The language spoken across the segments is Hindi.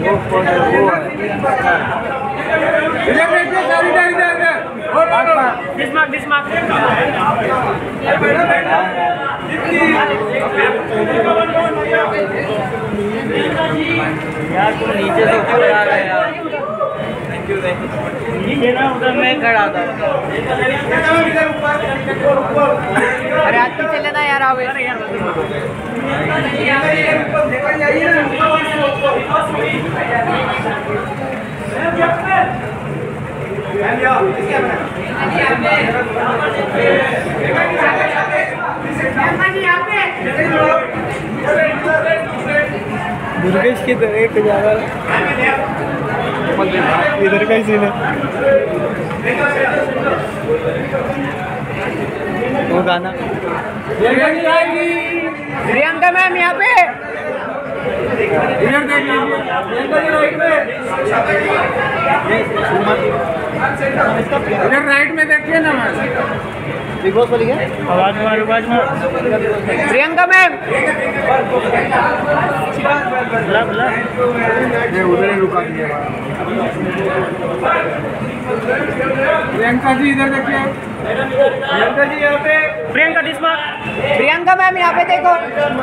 यार तुम नीचे से ऊपर आ गए यार। नीचे ना उधर मैं खड़ा था। अरे आज पीछे लेना यार आवे। दुर्गेश की तरह एक ज्यादा इधर का ही सीन है। वो गाना प्रियंका मैम यहाँ पे इधर देख इधर राइट में देखिए ना मैम। बिग बॉस बोलिए आवाज मार प्रियंका मैम उधर ही रुका दिया। प्रियंका जी इधर देखिए। प्रियंका जी यहाँ पे। प्रियंका दिस्मा प्रियंका मैम यहाँ पे देखो।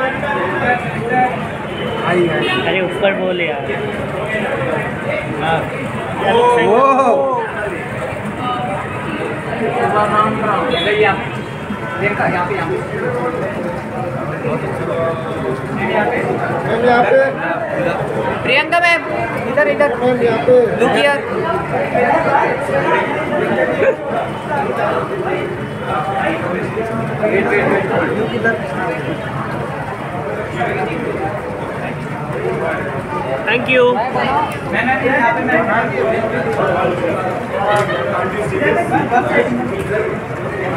अरे ऊपर बोले यार। यहाँ पे प्रियंका मैम इधर इधर लुक हियर। Thank you.